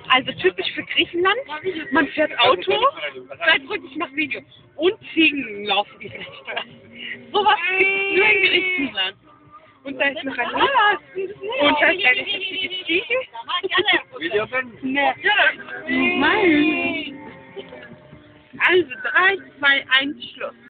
Also typisch für Griechenland, man fährt Auto, zeitdrückt, ich mache Video. Und Ziegen laufen die Straße. Sowas gibt es nur in Griechenland. Und da ist noch ein Haus. Und da ist eine hässliche Ziege. Nein. Also 3, 2, 1, Schluss.